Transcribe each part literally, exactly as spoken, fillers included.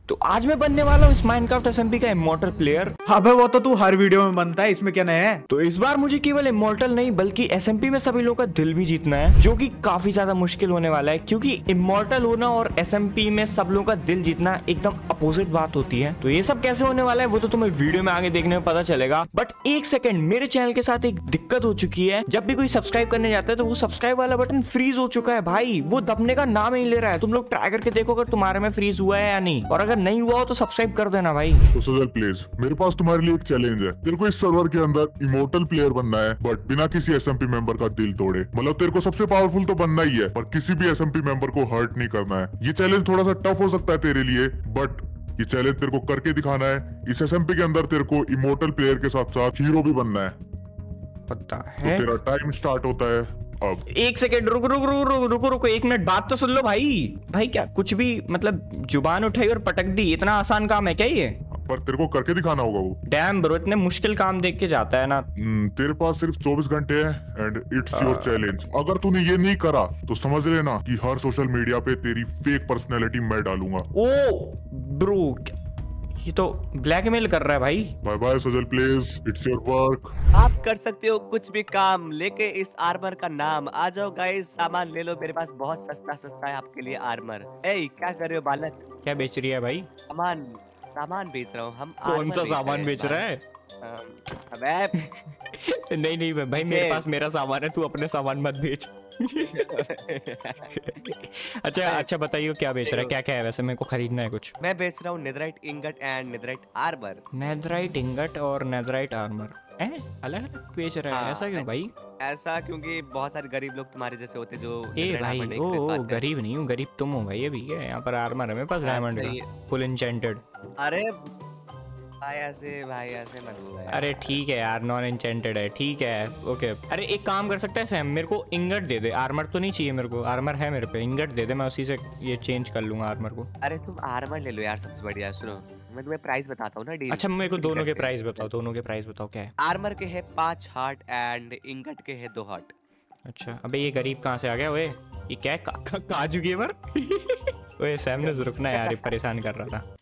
तो आज मैं बनने वाला हूँ इस माइनक्राफ्ट एसएमपी का इमॉर्टल प्लेयर। अबे वो तो तू हर वीडियो में बनता है, इसमें क्या नया है? तो इस बार मुझे केवल इमॉर्टल नहीं बल्कि एसएमपी में सभी लोगों का दिल भी जीतना है, जो कि काफी ज्यादा मुश्किल होने वाला है, क्योंकि इमॉर्टल होना और एसएमपी में सब लोगों का दिल जीतना एकदम अपोजिट बात होती है। तो ये सब कैसे होने वाला है वो तो तुम्हें वीडियो में आगे देखने में पता चलेगा। बट एक सेकंड, मेरे चैनल के साथ एक दिक्कत हो चुकी है। जब भी कोई सब्सक्राइब करने जाता है तो वो सब्सक्राइब वाला बटन फ्रीज हो चुका है भाई, वो दबने का नाम ही ले रहा है। तुम लोग ट्राई करके देखो अगर तुम्हारे में फ्रीज हुआ है या नहीं, और अगर नहीं हुआ हो तो सब्सक्राइब कर देना भाई। तो सजल प्लीज, मेरे पास तुम्हारे लिए एक चैलेंज है। तेरे को इस सर्वर के अंदर इमोर्टल प्लेयर बनना है, बट बिना किसी एसएमपी मेंबर का दिल तोड़े। मतलब तेरे को सबसे पावरफुल तो बनना ही है, पर किसी भी एसएमपी मेंबर को हर्ट नहीं करना है। ये चैलेंज थोड़ा सा टफ हो सकता है तेरे लिए, बट ये चैलेंज तेरे को करके दिखाना है। इस एसएमपी के अंदर तेरे को इमोर्टल प्लेयर के साथ साथ हीरो भी बनना है। पता है। तो तेरा टाइम स्टार्ट होता है अब। एक सेकेंड, रुको रुको रुको रुको रुको रुको एक मिनट, बात तो सुन लो भाई। भाई क्या कुछ भी मतलब जुबान उठाई और पटक दी, इतना आसान काम है क्या ये? पर तेरे को करके दिखाना होगा वो। डैम ब्रो, इतने मुश्किल काम देख के जाता है ना। हम्म, तेरे पास सिर्फ चौबीस घंटे हैं एंड इट्स योर चैलेंज। अगर तूने ये नहीं करा तो समझ लेना कि हर सोशल मीडिया पे तेरी फेक पर्सनैलिटी मैं डालूंगा। ओ ब्रो, ये तो ब्लैकमेल कर रहा है भाई। Bye bye Sajal please, it's your work. आप कर सकते हो कुछ भी काम लेके इस आर्मर का नाम। आ जाओ गाइस, सामान ले लो, मेरे पास बहुत सस्ता सस्ता है आपके लिए आर्मर। ए क्या कर रहे हो बालक? क्या बेच रही है भाई? सामान सामान बेच रहा हूँ। हम कौन सा सामान बेच रहा है? अबे नहीं नहीं भाई, मेरे पास मेरा सामान है, तू अपने सामान मत बेच। अच्छा अच्छा बताइए क्या बेच रहा है, क्या क्या है वैसे, मेरे को खरीदना है कुछ। मैं बेच रहा हूँ netherite ingot and netherite armour. Netherite ingot और नेदराइट आर्मर हैं अलग अलग बेच रहा है? हाँ, ऐसा क्यों भाई? ऐसा क्योंकि बहुत सारे गरीब लोग तुम्हारे जैसे होते जो ए netherite भाई, armor नहीं ओ, खरीद ओ पाते। गरीब नहीं हूँ, गरीब तुम हो भाई। अभी क्या यहाँ पर आर्मर है मेरे पास डायमंड का फुल एन्चेंटेड। अरे भाई ऐसे भाई ऐसे मत बोल यार। अरे ठीक है यार, नॉन एन्चेंटेड है, ठीक है ओके। अरे एक काम कर सकता है सैम, मेरे को इंगट दे दे, आर्मर तो नहीं चाहिए मेरे को, आर्मर है मेरे पे, इंगट दे दे, मैं उसी से ये चेंज कर लूंगा आर्मर को। अरे तुम आर्मर ले लो यार, सबसे बढ़िया। सुनो मैं तुम्हें प्राइस बताता हूँ ना डील। अच्छा मेरे को दोनों के प्राइस बताओ, दोनों के प्राइस बताओ क्या है? आर्मर के है पांच हार्ट एंड इंगट के है दो हार्ट। अच्छा अबे ये गरीब कहाँ से आ गया? ओए ये क्या है, का, का, काजू गेमर? ओए सैम ने रुकना यार, ये परेशान कर रहा था।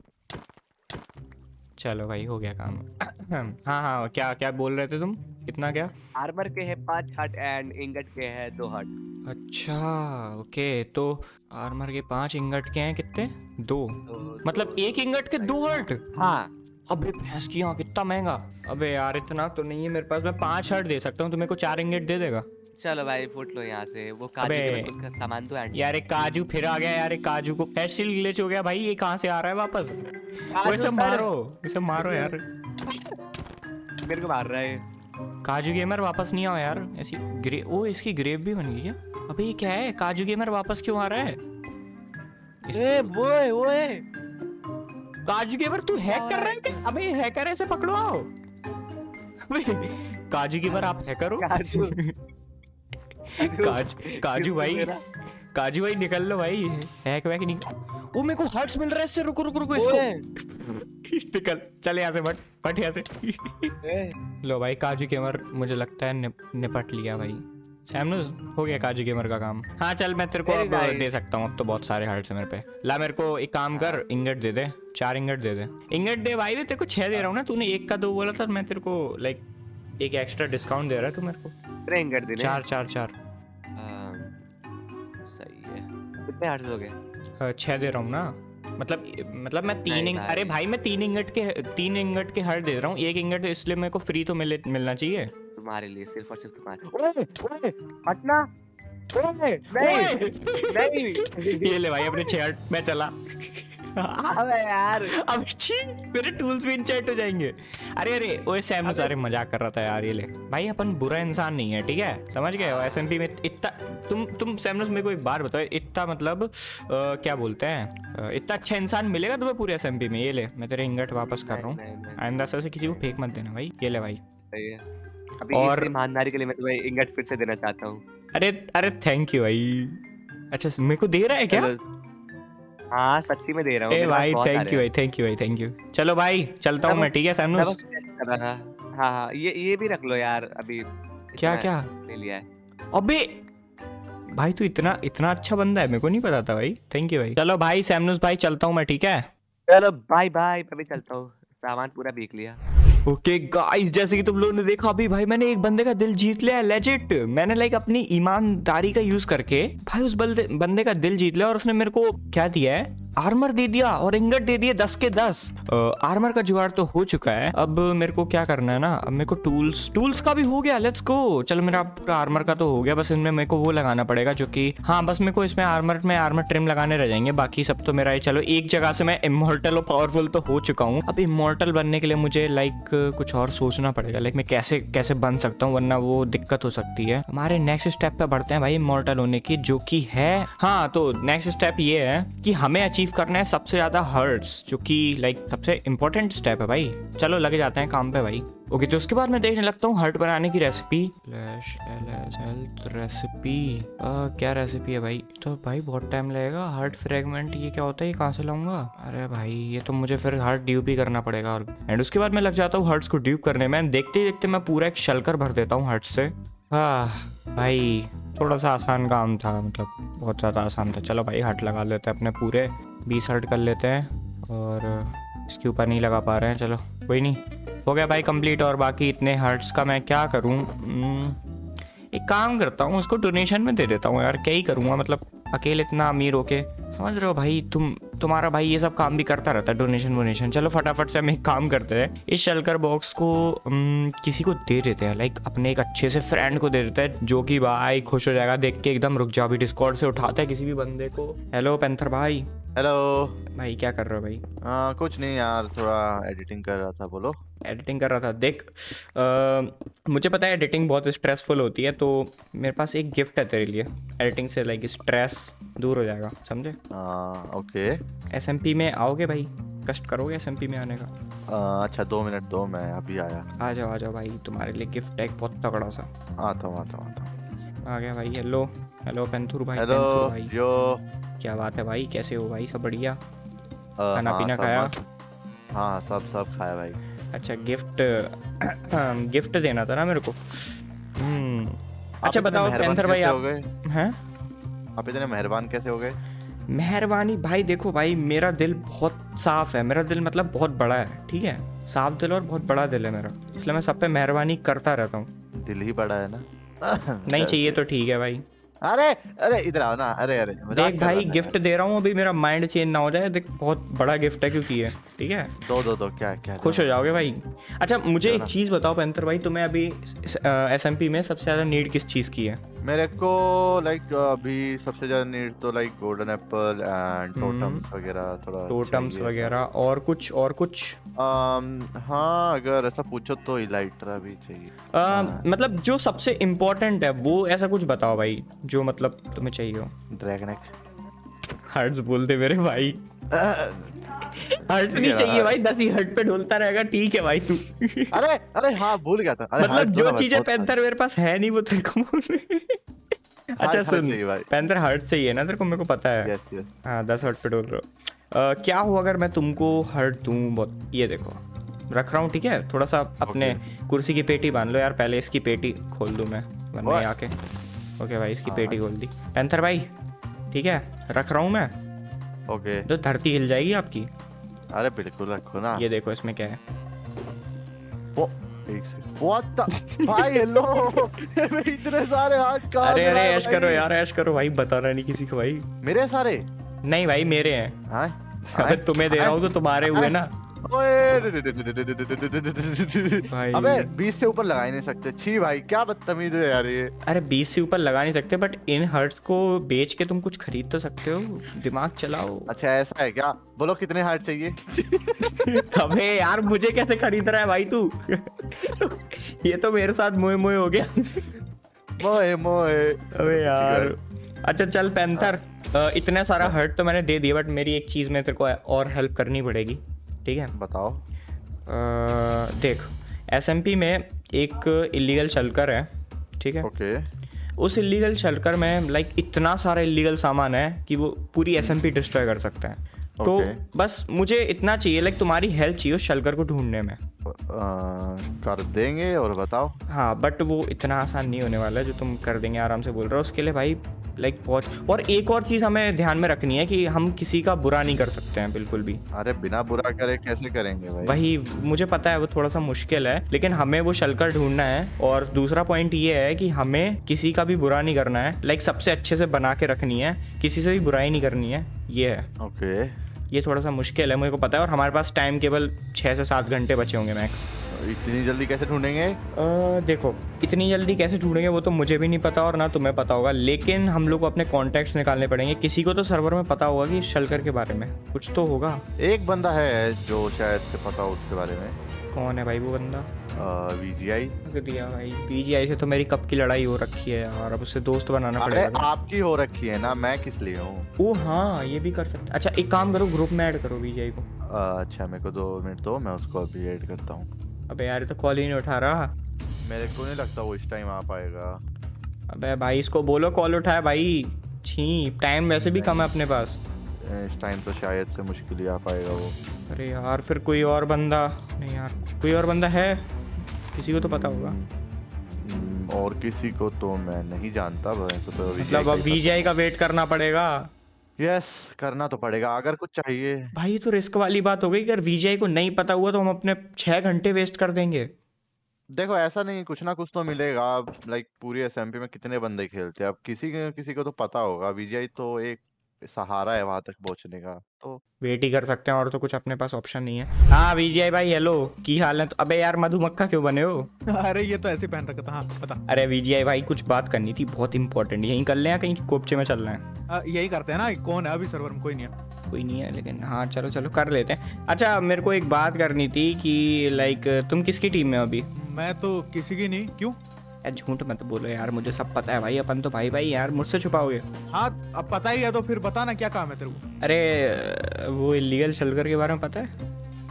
चलो भाई हो गया काम। हाँ हाँ क्या क्या बोल रहे थे तुम? कितना क्या? आर्मर के है पांच हार्ट एंड इंगट के है दो हार्ट। अच्छा ओके, तो आर्मर के पांच इंगट के हैं कितने? दो, तो, मतलब तो, एक इंगट के दो हर्ट? हाँ। अबे भैंस की यहाँ कितना महंगा। अबे यार इतना तो नहीं है मेरे पास, मैं पांच हर्ट दे सकता हूँ, तो मेरे को चार इंगट दे देगा? चलो भाई फुट लो यहाँ से। वो काजू के उसका सामान तो एंड। यार एक काजू फिर आ गया यार, एक काजू को हेडशील ग्लिच हो गया भाई, ये कहाँ से आ रहा है वापस? वैसे मारो, वैसे मारो यार। मेरे को मार रहा है काजू गेमर, वापस नहीं आओ यार। ऐसी ग्रे ओ इसकी ग्रेव भी बन गई क्या? अबे ये क्या है, काजू गेमर वापस क्यों आ रहा है? ए ओए ओए काजू गेमर तू हैक कर रहा है क्या? अबे हैकर ऐसे पकड़ो आओ। अबे काजू गेमर आप हैकर हो? काजू काज, काजू भाई, काजू भाई निकल लो भाई, हैक वैक नहीं। ओ मेरे को हर्ट्स मिल रहा है इससे, रुको रुको रुको इसको निकल, चल यहाँ से, बट बट यहाँ से। लो भाई काजू गेमर मुझे लगता है निप, निपट लिया भाई। सैमनुस हो गया काजू गेमर का काम। हाँ चल मैं तेरे को अब दे सकता हूँ, अब तो बहुत सारे हार्ट्स है मेरे पे। ला मेरे को एक काम कर, इंगट दे दे, चार इंगट दे दे। इंगट दे भाई, मैं तेरे को छह दे रहा हूँ ना, तूने एक का दो बोला था, मैं तेरे को लाइक एक एक्स्ट्रा डिस्काउंट दे रहा है तू मेरे को। इंगट दे चार चार चार सही है। कितने हार्ट्स हो गए? छह दे रहा हूँ ना, मतलब मतलब मैं तीन इंग अरे भाई मैं तीन इंगट के तीन इंगट के हर्ट दे रहा हूँ, एक इंगट इसलिए मेरे को फ्री तो मिले मिलना चाहिए तुम्हारे लिए, सिर्फ और सिर्फ तुम्हारे। ओए ओए हटना, ओए नहीं नहीं। ये ले भाई अपने छह हर्ट, मैं चला। अबे यार अब छी मेरे टूल्स भी इंचेंट हो जाएंगे। अरे अरे ओए सैम सारे मजाक कर रहा था यार। ये ले भाई, अपन बुरा इंसान नहीं है, ठीक है, समझ गए? एसएमपी में इतना तुम तुम सैमनस मेरे को एक बार बताओ, इतना मतलब आ, क्या बोलते हैं, इतना अच्छा इंसान मिलेगा तुम्हें पूरे एसएमपी में? ये ले मैं तेरे इंगट वापस कर रहा हूँ, आइंदा से किसी को फेंक मत देना भाई। ये ले भाई। सही है। अभी और ईमानदारी के लिए मैं तुम्हें इंगट फिर से देना चाहता हूँ। अरे अरे थैंक यू भाई। अच्छा मेरे को दे रहा है क्या? हाँ सच्ची में दे रहा हूँ। ए भाई थैंक यू भाई, थैंक यू भाई, थैंक यू। चलो भाई चलता हूँ मैं, ठीक है सैमनुस? हाँ हाँ ये ये भी रख लो यार अभी। क्या क्या ले लिया है? अबे भाई तू इतना इतना अच्छा बंदा है, मेरे को नहीं पता था भाई, थैंक यू भाई। चलो भाई सैमनुस भाई चलता हूँ मैं, ठीक है? चलो बाय बाय, मैं भी चलता हूँ, सामान पूरा बेच लिया। ओके गाइस, जैसे कि तुम लोगों ने देखा अभी भाई मैंने एक बंदे का दिल जीत लिया है लेजिट। मैंने लाइक अपनी ईमानदारी का यूज करके भाई उस बंदे बंदे का दिल जीत लिया और उसने मेरे को क्या दिया है, आर्मर दे दिया और इंगट दे दिए दस के दस। आर्मर का जुगाड़ तो हो चुका है, अब मेरे को क्या करना है ना, अब मेरे को टूल्स टूल्स का भी हो गया, लेट्स गो। चलो मेरा पूरा आर्मर का तो हो गया, बस इनमें मेरे को वो लगाना पड़ेगा जो कि हाँ बस मेरे को इसमें आर्मर में आर्मर ट्रिम लगाने रह जाएंगे, बाकी सब तो मेरा है। चलो एक जगह से मैं इमॉर्टल और पावरफुल तो हो चुका हूँ, अब इमॉर्टल बनने के लिए मुझे लाइक कुछ और सोचना पड़ेगा, लाइक मैं कैसे कैसे बन सकता हूँ, वरना वो दिक्कत हो सकती है। हमारे नेक्स्ट स्टेप पे बढ़ते हैं भाई इमॉर्टल होने की, जो कि है हाँ तो नेक्स्ट स्टेप ये है कि हमें अचीव करना है सबसे ज्यादा हर्ट्स, जो कि लाइक सबसे इंपॉर्टेंट स्टेप है भाई। चलो लगे जाते हैं काम पे भाई। ओके तो उसके बाद मैं देखने लगता हूँ हर्ट बनाने की रेसिपी। रेसिपी क्या रेसिपी है भाई, तो भाई बहुत टाइम लगेगा। हर्ट फ्रेगमेंट ये क्या होता है, ये कहाँ से लाऊंगा? अरे भाई ये तो मुझे फिर हर्ट ड्यूप ही करना पड़ेगा। और एंड उसके बाद मैं लग जाता हूँ हर्ट्स को ड्यूप करने में। देखते ही देखते मैं पूरा एक शलकर भर देता हूँ हर्ट से। हाँ भाई थोड़ा सा आसान काम था, मतलब बहुत ज़्यादा आसान था। चलो भाई हर्ट लगा लेते हैं अपने पूरे, बीस हर्ट कर लेते हैं और इसके ऊपर नहीं लगा पा रहे हैं। चलो कोई नहीं, हो गया भाई कंप्लीट। और बाकी इतने हर्ट्स का मैं क्या करूं, एक काम करता हूं उसको डोनेशन में दे देता हूं यार, क्या ही करूंगा, मतलब अकेले इतना अमीर होके, समझ रहे हो भाई तुम, तुम्हारा भाई ये सब काम भी करता रहता है, डोनेशन वोनेशन। चलो फटाफट से हम एक काम करते हैं, इस शलकर बॉक्स को हम किसी को दे देते हैं, लाइक अपने एक अच्छे से फ्रेंड को दे देते हैं, जो कि भाई खुश हो जाएगा देख के एकदम। रुक जा अभी डिस्कॉर्ड से उठाते हैं किसी भी बंदे को। हेलो पैंथर भाई। हेलो भाई क्या कर रहे हो भाई? आ, कुछ नहीं यार, थोड़ा एडिटिंग कर रहा था। बोलो। एडिटिंग कर रहा था। देख आ, मुझे पता है एडिटिंग बहुत स्ट्रेसफुल होती है, तो मेरे पास एक गिफ्ट है तेरे लिए। एडिटिंग से लाइक स्ट्रेस दूर हो जाएगा, समझे? ओके। एसएमपी में आओगे भाई? कष्ट करोगे एसएमपी में आने का? आ, अच्छा दो मिनट दो, मैं अभी आया। आ जाओ आ जाओ भाई, तुम्हारे लिए गिफ्ट है एक बहुत तगड़ा सा। आता हूँ आता हूँ आता हूँ। आ गया भाई। हेलो हेलो पेंथुर भाई। हेलो पेंथुर भाई यो, क्या बात है भाई, कैसे हो भाई? सब बढ़िया? आ, खाना हाँ, पीना सब खाया? मस्त। हाँ सब सब खाया भाई। अच्छा गिफ्ट गिफ्ट देना था ना मेरे को। हम्म आप अच्छा इतने बताओ मेहरबान पेंथर भाई कैसे आप हो गए? हैं? आप इतने मेहरबान कैसे हो गए? मेहरबानी भाई, देखो भाई मेरा दिल बहुत साफ है, मेरा दिल मतलब बहुत बड़ा है, ठीक है? साफ दिल और बहुत बड़ा दिल है मेरा, इसलिए मैं सब पे मेहरबानी करता रहता हूँ। दिल ही बड़ा है ना। नहीं चाहिए तो ठीक है भाई। अरे अरे इधर आओ ना। अरे अरे देख भाई गिफ्ट दे रहा हूँ, अभी मेरा माइंड चेंज ना हो जाए। देख बहुत बड़ा गिफ्ट है क्योंकि ये, ठीक है? दो दो दो क्या क्या खुश हो जाओगे भाई। अच्छा मुझे एक चीज बताओ पेंथर भाई, तुम्हें अभी एसएमपी में सबसे ज्यादा नीड किस चीज की है? मेरे को लाइक अभी सबसे ज्यादा नीड तो like golden apple and totems वगैरह, थोड़ा टोटम्स वगैरह और कुछ और कुछ। um, हाँ अगर ऐसा पूछो तो इलाइट्रा भी चाहिए। आ, मतलब जो सबसे इम्पोर्टेंट है वो ऐसा कुछ बताओ भाई जो मतलब तुम्हें चाहिए हो। ड्रैगनेक। हर्ट्स बोल दे मेरे भाई। हर्ट नहीं चाहिए भाई, दस ही हर्ट पे ढोलता रहेगा, ठीक है भाई तू। अरे अरे हाँ भूल गया था। अरे मतलब जो चीजें पैंथर मेरे पास है नहीं वो तेरे को बोल रहे। अच्छा सुन, पैंथर हर्ट चाहिए ना तेरे को, मेरे को पता है। Yes yes. हाँ दस हर्ट पे डोल रहे हो। क्या हो अगर मैं तुमको हर्ट दूं बहुत? ये देखो रख रहा हूँ, ठीक है? थोड़ा सा अपने कुर्सी की पेटी बांध लो यार, पहले इसकी पेटी खोल दूं मैं वरना आके। ओके भाई इसकी पेटी खोल दी पैंथर भाई, ठीक है? रख रहा हूँ मैं। ओके तो धरती हिल जाएगी आपकी। अरे बिल्कुल रखो ना। ये देखो इसमें क्या है। ओ एक सेकंड। व्हाट द भाई हेलो। इतने सारे हार्ट कहां? अरे अरे ऐश करो यार, ऐश करो भाई, बताना नहीं किसी को भाई। मेरे सारे नहीं भाई मेरे हैं। हाँ अबे तुम्हें दे रहा हूँ तो तुम्हारे हुए ना। अबे बीस से ऊपर लगा ही नहीं सकते। छी भाई क्या बदतमीज है यार ये। अरे बीस से ऊपर लगा नहीं सकते, बट इन हर्ट्स को बेच के तुम कुछ खरीद तो सकते हो, दिमाग चलाओ। अच्छा ऐसा है क्या? बोलो कितने हार्ट चाहिए? अबे यार मुझे कैसे खरीद रहा है भाई तू? ये तो मेरे साथ मोए मोए हो गया। मोए मोए। अबे यार अच्छा चल पैंथर, इतना सारा हर्ट तो मैंने दे दिया, बट मेरी एक चीज में तेरे को और हेल्प करनी पड़ेगी, ठीक है? बताओ। आ, देख एसएमपी में एक इलीगल शलकर है, ठीक है? ओके। उस इलीगल शलकर में लाइक इतना सारा इलीगल सामान है कि वो पूरी एसएमपी डिस्ट्रॉय कर सकता है। तो Okay. बस मुझे इतना चाहिए, लाइक तुम्हारी हेल्प चाहिए उस शलकर को ढूंढने में। आ, कर देंगे, और बताओ। हाँ बट वो इतना आसान नहीं होने वाला है जो तुम कर देंगे आराम से बोल रहे हो। उसके लिए भाई लाइक बहुत, और एक और चीज़ हमें ध्यान में रखनी है कि हम किसी का बुरा नहीं कर सकते हैं बिल्कुल भी। अरे बिना बुरा करे कैसे करेंगे भाई? वही मुझे पता है वो थोड़ा सा मुश्किल है, लेकिन हमें वो शलकर ढूंढना है। और दूसरा पॉइंट ये है कि हमें किसी का भी बुरा नहीं करना है, लाइक सबसे अच्छे से बना के रखनी है, किसी से भी बुराई नहीं करनी है, ये है। ओके। ये थोड़ा सा मुश्किल है मुझे को पता है, और हमारे पास टाइम केवल छः से सात घंटे बचे होंगे मैक्स। इतनी जल्दी कैसे ढूंढेंगे? आ, देखो इतनी जल्दी कैसे ढूंढेंगे वो तो मुझे भी नहीं पता और ना तुम्हें पता होगा, लेकिन हम लोग को अपने कॉन्टैक्ट्स निकालने पड़ेंगे। किसी को तो सर्वर में पता होगा कि शलकर के बारे में कुछ तो होगा। एक बंदा है जो शायद से पता हो उसके बारे में। कौन है भाई वो बंदा? वीजीआई। दिया भाई, वीजीआई से तो मेरी कब की लड़ाई हो रखी है यार, अब उससे दोस्त बनाना अरे पड़ेगा। आपकी हो रखी है ना, मैं किस लिए हूँ? ओ हाँ ये भी कर सकते। अच्छा एक काम करो, ग्रुप में ऐड करो वीजीआई को। अच्छा मेरे को दो मिनट दो, मैं उसको अभी ऐड करता हूँ। अबे यार ये तो कॉल ही नहीं उठा रहा। मेरे को नहीं लगता वो इस टाइम आ पाएगा। अबे भाई इसको बोलो कॉल उठाए भाई। छी टाइम वैसे भी कम है अपने पास। इस टाइम तो शायद से मुश्किल ही आ पाएगा वो। अरे यार फिर कोई और बंदा, नहीं यार कोई और बंदा है, किसी को तो पता होगा। हम्म, और किसी को तो मैं नहीं जानता। तो, तो मतलब अब वीजीआई का वेट करना पड़ेगा। यस करना तो पड़ेगा अगर कुछ चाहिए। भाई ये तो रिस्क वाली बात हो गई, अगर वीजीआई को नहीं पता हुआ तो हम अपने छह घंटे वेस्ट कर देंगे। देखो ऐसा नहीं, कुछ ना कुछ तो मिलेगा। लाइक पूरी एसएमपी में कितने बंदे खेलते हैं, अब किसी किसी को तो पता होगा। वीजीआई तो एक सहारा है वहां तक पहुंचने का, तो वेट ही कर सकते हैं और तो कुछ अपने पास ऑप्शन नहीं है। हाँ वीजीआई भाई हेलो, की हाल है? तो अबे यार मधुमक्खा क्यों बने हो? अरे ये तो ऐसे पहन रखा था। हाँ बता। अरे वीजीआई भाई कुछ बात करनी थी बहुत इंपॉर्टेंट, यहीं कर ले या कहीं कोपचे में चलना है? आ, यही करते हैं ना। कौन है अभी सर्वर में? कोई नहीं है। कोई नहीं है लेकिन हाँ चलो चलो कर लेते हैं। अच्छा मेरे को एक बात करनी थी कि लाइक तुम किसकी टीम में हो अभी? मैं तो किसी की नहीं। क्यों? यार झूठ मत बोलो यार, मुझे सब पता है भाई, अपन तो भाई भाई यार, मुझसे छुपाओगे? हाँ अब पता ही है तो फिर बता ना क्या काम है तेरे को। अरे वो इलीगल शलकर के बारे में पता है?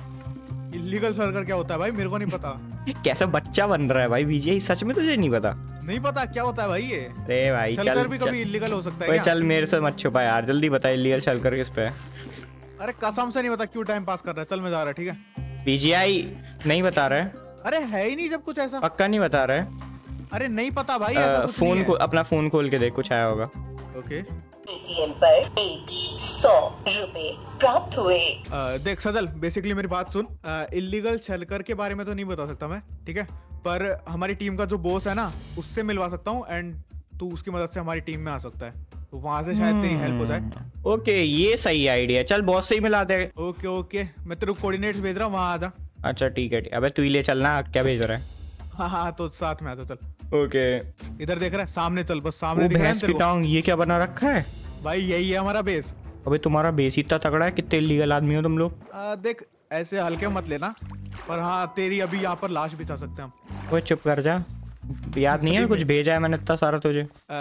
इलीगल सर्वर क्या होता है भाई? मेरे को नहीं पता। कैसा बच्चा बन रहा है भाई वीजीआई, सच में तुझे नहीं पता? नहीं पता क्या होता है भाई ये? अरे भाई चल शलकर भी चल, कभी इलीगल हो सकता है ओए क्या? चल मेरे से मत छुपा यार, जल्दी बता इलीगल शलकर किस पे है? अरे कसम से नहीं पता। क्यों टाइम पास कर रहा है? चल मैं जा रहा है। ठीक है वीजीआई नहीं बता रहे? अरे है ही नहीं जब कुछ ऐसा। पक्का नहीं बता रहे? अरे नहीं पता भाई, ऐसा कुछ फोन नहीं को है। अपना फोन खोल के देख, कुछ आया होगा। ओके पेटीएम पर एक सौ रुपए प्राप्त हुए। आ, देख सजल, बेसिकली मेरी बात सुन। इलीगल शलकर के बारे में तो नहीं बता सकता मैं, ठीक है, पर हमारी टीम का जो बॉस है ना उससे मिलवा सकता हूँ, एंड तू उसकी मदद से हमारी टीम में आ सकता है, तो वहां से शायद तेरी हेल्प हो जाए। ओके ये सही आइडिया, चल बॉस से ही मिला दे। ओके ओके मैं तेरे को कोऑर्डिनेट्स भेज रहा हूँ, वहां आ जा। अच्छा ठीक है, अबे तू ही ले चलना, क्या भेज रहा है? हाँ हाँ तो साथ में आ जा। चल ओके इधर देख रहा है, सामने चल, बस सामने वो दिख रहा है भैंस की तेरे को? टांग, ये क्या बना रखा है? भाई यही है हमारा बेस। अबे तुम्हारा बेस इतना तगड़ा है, कितने इलीगल आदमी हो तुम लोग? आ, देख ऐसे हल्के मत लेना, पर हाँ तेरी अभी यहाँ पर लाश बिछा सकते हैं हम। ओए चुप कर जा, याद नहीं है कुछ भेजा है मैंने इतना सारा तुझे? आ,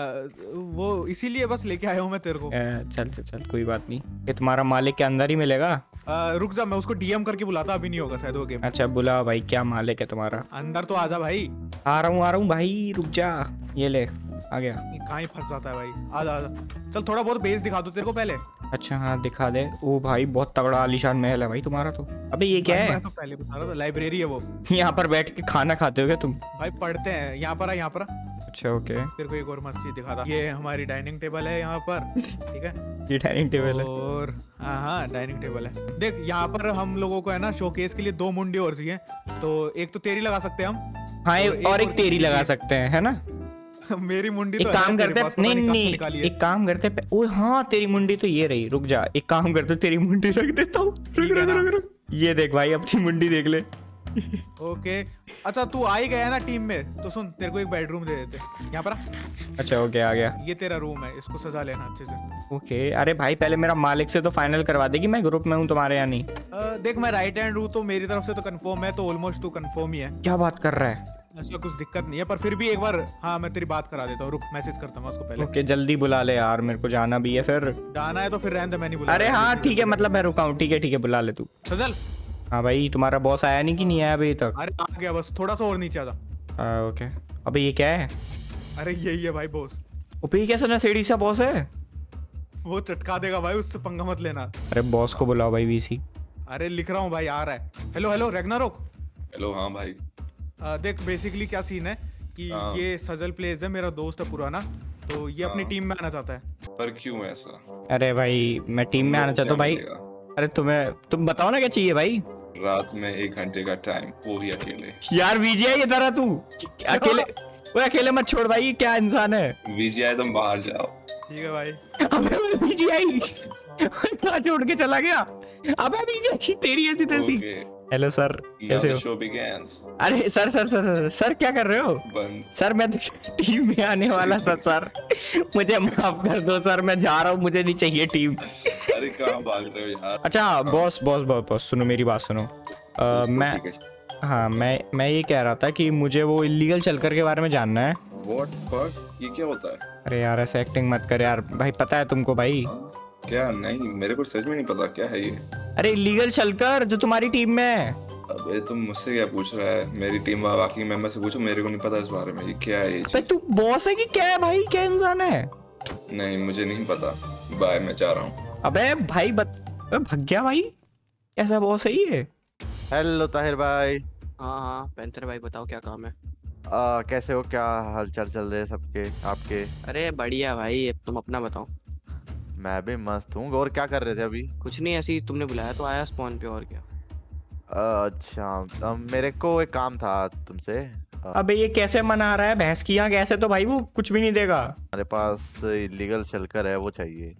वो इसीलिए बस लेके आया हूँ मैं तेरे को। ए, चल चल चल कोई बात नहीं, ये तुम्हारा मालिक के अंदर ही मिलेगा। आ, रुक जा, मैं उसको डीएम करके बुलाता, अभी नहीं होगा शायद वो गेम। अच्छा बुला भाई, क्या मालिक है तुम्हारा? अंदर तो आजा भाई। आ रहा हूँ आ रहा हूँ भाई, रुक जा, ये ले आ गया। ये कहाँ ही फंस जाता है भाई। आजा आजा, चल थोड़ा बहुत बेस दिखा दो तेरे को पहले। अच्छा हाँ दिखा दे। ओ भाई बहुत तगड़ा आलीशान महल है भाई तुम्हारा तो। अबे ये क्या भाई, है? मैं तो पहले बता रहा था, लाइब्रेरी है वो। यहाँ पर बैठ के खाना खाते हो क्या तुम? भाई पढ़ते हैं, यहाँ पर आ, यहाँ पर आ। अच्छा ओके, तेरे को एक और मस्त चीज दिखाता। ये हमारी डाइनिंग टेबल है यहाँ पर, ठीक है, ये डाइनिंग टेबल है। और हाँ हाँ डाइनिंग टेबल है। देख यहाँ पर हम लोगों को है ना शोकेस के लिए दो मुंडी और चाहिए, तो एक तो तेरी लगा सकते हैं हम। हाँ तो एक और एक तेरी लगा सकते हैं, है ना? मेरी मुंडी एक तो काम है तेरे करते पास, पता नहीं कब से नहीं निकाली है। एक काम करते, ओ हाँ तेरी मुंडी तो ये रही, रुक जा, एक काम करते तेरी मुंडी रख देता हूँ। रुक ठीक है रुक ना? रुक रुक, ये देख भाई अपनी मुंडी देख ले। ओके अच्छा तू आ ही गया है ना टीम में, तो सुन तेरे को एक बेडरूम दे देते, यहाँ पर आ। अच्छा ओके आ गया। ये तेरा रूम है, इसको सजा लेना अच्छे से। ओके अरे भाई पहले मेरा मालिक से तो फाइनल करवा दे कि मैं ग्रुप में हूँ तुम्हारे या नहीं। अ, देख मैं राइट हैंड हूँ तो मेरी तरफ से तो कंफर्म है, तो ऑलमोस्ट तू कंफर्म ही है, क्या बात कर रहा है? ऐसा कुछ दिक्कत नहीं है, पर फिर भी एक बार हाँ मैं तेरी बात करा देता हूँ। रुक मैसेज करता हूँ उसको पहले। ओके जल्दी बुला ले यार, मेरे को जाना भी है फिर। जाना है तो फिर रहने दे, मैं नहीं बुला अरे रहा। हाँ ठीक है, मतलब मैं रुका हूँ, ठीक है ठीक है बुला ले तू। सजल हाँ भाई तुम्हारा बॉस आया नहीं कि नहीं आया अभी तक? अरे आ गया, बस थोड़ा सा और नीचे आजा। हाँ ओके, अबे ये क्या है? अरे यही है भाई बॉस। ओपे कैसा ना सीढ़ी सा बॉस है? वो चटका देगा भाई, उससे पंगा मत लेना। अरे बॉस को बुलाओ भाई वीसी। अरे लिख रहा हूँ भाई, आ रहा है। Hello hello Ragnarok. हेलो हाँ भाई। आ, देख बेसिकली क्या सीन है कि हाँ। ये सजल प्लेज है, मेरा दोस्त है पुराना, तो ये अपनी हाँ। टीम में आना चाहता है। पर क्यों ऐसा? अरे भाई मैं टीम में आना चाहता हूँ भाई। अरे तुम्हें तुम बताओ ना क्या चाहिए भाई। रात में एक घंटे का टाइम, वो भी अकेले। यार वीजीआई इधर आ तू। अकेले वो अकेले मत छोड़ भाई, क्या इंसान है। वीजीआई तुम बाहर जाओ। ठीक है भाई। अबे वीजीआई कहाँ छोड़ के चला गया। अबे वीजीआई तेरी ऐसी तैसी। हेलो सर कैसे हो? Show begins। अरे सर सर सर सर क्या कर रहे हो? बंद। सर मैं तो टीम में आने वाला था सर, मुझे माफ कर दो सर, मैं जा रहा हूँ, मुझे नहीं चाहिए टीम। अरे कहाँ भाग रहे हो यार? अच्छा बॉस बॉस बॉस बॉस सुनो मेरी बात सुनो। आ, मैं हाँ मैं मैं ये कह रहा था कि मुझे वो इलीगल चलकर के बारे में जानना है। What fuck? ये क्या होता है? अरे यार ऐसे एक्टिंग मत कर यार भाई, पता है तुमको भाई। क्या? नहीं मेरे को सच में नहीं पता क्या है ये। अरे इलीगल चलकर जो तुम्हारी टीम में है। अबे तुम मुझसे क्या पूछ रहा है? मेरी टीम बाकी मेंबर से पूछो, मेरे को नहीं पता इस बारे में। ये क्या है ये भाई चीज? तू बॉस है कि क्या है भाई, क्या इंसान है? नहीं मुझे नहीं पता। बाय, मैं जा रहा हूँ। अबे भाई बत अबे भाग गया भाई, कैसा बॉस है ये? हेलो ताहिर भाई। हाँ हाँ पैंथर भाई बताओ क्या काम है? आ, कैसे हो? क्या हालचाल चल रहे हैं सबके आपके? अरे बढ़िया भाई, अब तुम अपना बताओ। मैं भी मस्त हूँ। और क्या कर रहे थे अभी? कुछ नहीं, ऐसे ही तुमने बुलाया तो आया स्पॉन पे, और क्या। आ, अच्छा तो मेरे को एक काम था तुमसे। आ, अबे ये कैसे मना रहा है भैंस की यहाँ, कैसे तो भाई वो कुछ भी नहीं देगा। हमारे पास इलीगल शलकर है, वो चाहिए।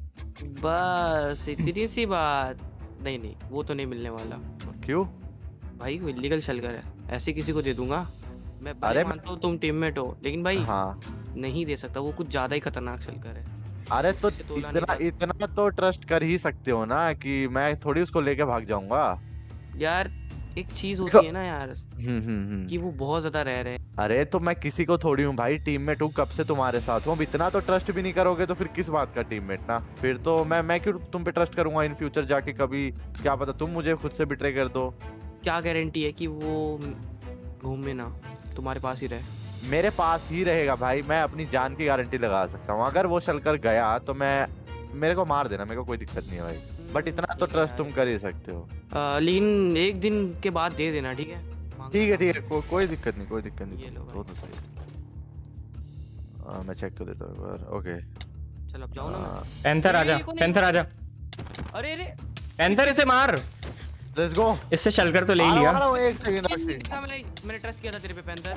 बस इतनी सी बात? नहीं नहीं वो तो नहीं मिलने वाला। क्यों भाई वो इलीगल शलकर है, ऐसे किसी को दे दूंगा मैं? अरे अरे मानता हूँ तुम टीममेट हो, लेकिन भाई हाँ नहीं दे सकता, वो कुछ ज्यादा ही खतरनाक शलकर है। अरे तो इसे तोला नहीं इतना जा इतना तो ट्रस्ट कर ही सकते हो ना कि मैं थोड़ी उसको लेके भाग जाऊंगा। यार एक चीज देखो- होती है ना यार, हम्म हम्म हम्म कि वो बहुत ज्यादा रह रहे हैं। अरे तो मैं किसी को थोड़ी हूँ भाई, टीममेट हूँ, कब से तुम्हारे साथ हूँ। अब इतना तो ट्रस्ट भी नहीं करोगे तो फिर किस बात का टीममेट ना। फिर तो मैं मैं क्यों तुम पे ट्रस्ट करूंगा इन फ्यूचर जाके कभी, क्या पता तुम मुझे खुद से बिट्रे कर दो। क्या गारंटी है कि वो घूमे ना तुम्हारे पास ही रहे? मेरे पास ही रहेगा भाई, मैं अपनी जान की गारंटी लगा सकता हूँ। अगर वो चलकर गया तो मैं, मेरे को मार देना, मेरे को कोई दिक्कत नहीं है भाई, बट इतना तो ट्रस्ट तुम कर ही सकते हो। आ, लेकिन एक दिन के बाद दे देना, ठीक है? ठीक है ठीक है, को, कोई दिक्कत नहीं, कोई दिक्कत नहीं। ये लो भाई। तो, तो सही। आ, मैं चेक कर लेता हूँ एक बार। ओके चल अब जाओ ना। मैं पैंथर आजा, ये कौन है? पैंथर आजा, अरे अरे पैंथर इसे मार। Let's go. इससे चलकर तो ले ही लिया। एक सेकंड एक सेकंड। देखा मैंने मैंने ट्रस्ट किया था तेरे पे पैंथर।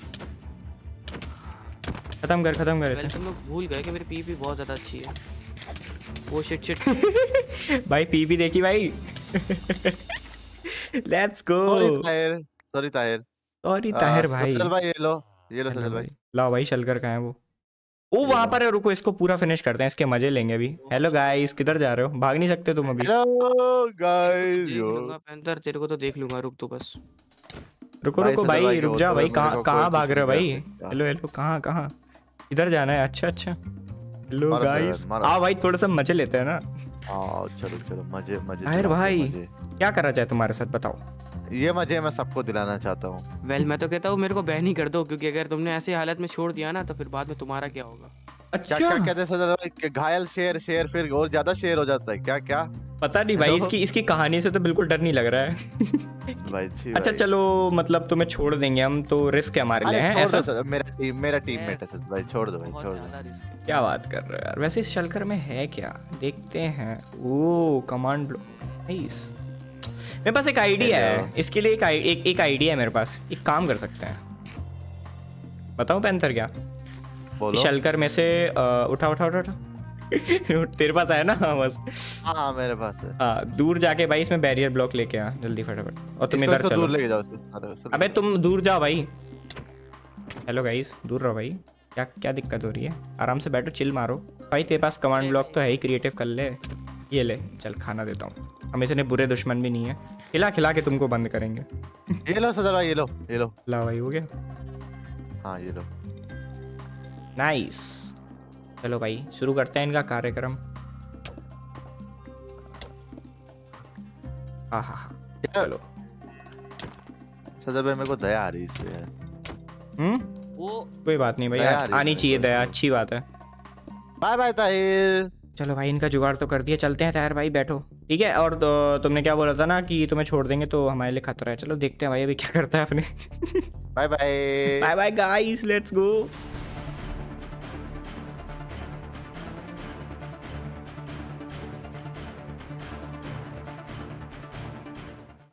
खत्म कर खत्म कर वेल इसे। तुम लोग भूल गए कि मेरी पीपी बहुत ज्यादा अच्छी है। वो शिट शिट भाई पीपी देखी भाई। Let's go. Sorry Tahir, sorry Tahir. Sorry Tahir भाई। सजल भाई ये लो, ये लो हेलो सजल भाई। भाई। लाओ भाई शलकर कहाँ है वो? वो वहां पर है, रुको इसको पूरा फिनिश करते हैं, इसके मजे लेंगे अभी। हेलो गाइस किधर जा रहे हो? भाग नहीं सकते तुम अभी। हेलो गाइस देख यो। लूंगा पैंथर, तेरे को तो देख लूंगा, रुक तो बस। रुको भाई रुको सजल भाई भाई रुक को जा तो भाई, मेरे कहाँ को कहाँ कोई भाग कुछ रहे हो नहीं भाई? कर सकता। हेलो हेलो कहाँ कहाँ इधर जाना है? अच्छा अच्छा हेलो मारो गाइस, सजल, मारो। आओ भाई थोड़ा सा मजे लेते हैं ना। आओ चलो चलो, मजे मजे ताहिर चलो, भाई। मजे। क्या करना चाहे तुम्हारे साथ बताओ? ये मजे मैं सबको दिलाना चाहता हूँ। वेल मैं तो कहता हूँ मेरे को बैन ही कर दो, क्योंकि अगर तुमने ऐसी हालत में छोड़ दिया ना तो फिर बाद में तुम्हारा क्या होगा? क्या क्या अच्छा कहते हैं सजल भाई कि घायल शेर, शेर फिर और ज्यादा शेर हो जाता है क्या? क्या पता नहीं भाई, हेलो? इसकी इसकी कहानी से तो बिल्कुल डर नहीं लग रहा है। भाई अच्छी अच्छा भाई। चलो मतलब तुम्हें छोड़ देंगे हम, तो रिस्क है हमारे लिए अरे है छोड़ ऐसा? दो सजल, मेरा टीम मेरा टीममेट है Yes. सजल भाई, छोड़ दो भाई, बहुत छोड़ दो। ज्यादा रिस्क है। क्या बात कर रहे हो यार? वैसे इस शलकर में है क्या, देखते हैं। ओ कमांड ब्लॉक, नाइस। मेरे पास एक आइडिया है Hello. इसके लिए, एक आई- एक एक आइडिया है मेरे पास। एक काम कर सकते हैं, बताऊं पैंथर क्या? बोलो। शलकर में से अ, उठा उठा उठा उठा तेरे पास आया ना? हाँ, बस हाँ मेरे पास है। हाँ दूर जाके भाई इसमें बैरियर ब्लॉक लेके आ जल्दी फटाफट, और तुम इसको- इधर इसको चलो। दूर लेके जाओ इसको साथ- साथ- अबे तुम दूर जाओ भाई। हेलो गाइस दूर रहो भाई, क्या क्या दिक्कत हो रही है? आराम से बैठो, चिल मारो भाई। तेरे पास कमांड ब्लॉक तो है ही, क्रिएटिव कर ले। ये ले चल, खाना देता हूँ। हम इतने बुरे दुश्मन भी नहीं है, खिला खिला के तुमको बंद करेंगे। ये लो सजल भाई, ये लो ये लो। ला भाई हो गया, हाँ ये लो। नाइस। चलो भाई शुरू करते हैं इनका कार्यक्रम। हाँ हाँ हाँ चलो। सजल भाई मेरे को दया आ रही है इस पे यार। हम्म वो कोई बात नहीं भाई, दया आज आ रही है आनी मेरे चाहिए को दया, इसमें। अच्छी बात है। Bye bye Tahir. चलो भाई इनका जुगाड़ तो कर दिया, चलते हैं ताहिर भाई, बैठो ठीक है। और तो, तुमने क्या बोला था ना कि तुम्हें छोड़ देंगे तो हमारे लिए खतरा है। चलो देखते हैं भाई अभी क्या करता है अपने। Bye bye bye bye guys, let's go.